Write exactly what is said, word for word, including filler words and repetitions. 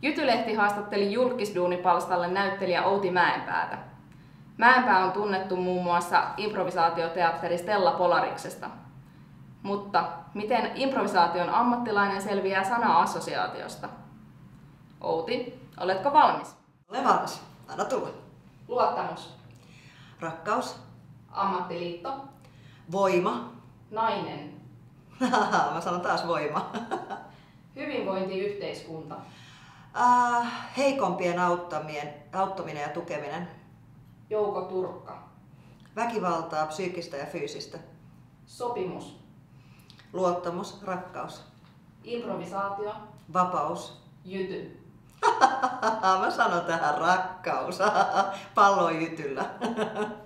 Jyty-lehti haastatteli Julkisduuni-palstalle näyttelijä Outi Mäenpäätä. Mäenpää on tunnettu muun muassa improvisaatioteatteri Stella Polariksesta. Mutta miten improvisaation ammattilainen selviää sana-assosiaatiosta? Outi, oletko valmis? Olen valmis. Anna tulla. Luottamus. Rakkaus. Ammattiliitto. Voima. Nainen. Mä sanon taas voima. Hyvinvointiyhteiskunta. Uh, heikompien auttaminen, auttaminen ja tukeminen. Jouko Turkka. Väkivaltaa, psyykkistä ja fyysistä. Sopimus. Luottamus, rakkaus. Improvisaatio. Vapaus. Jyty. Mä sanon tähän rakkaus. Pallo jytyllä.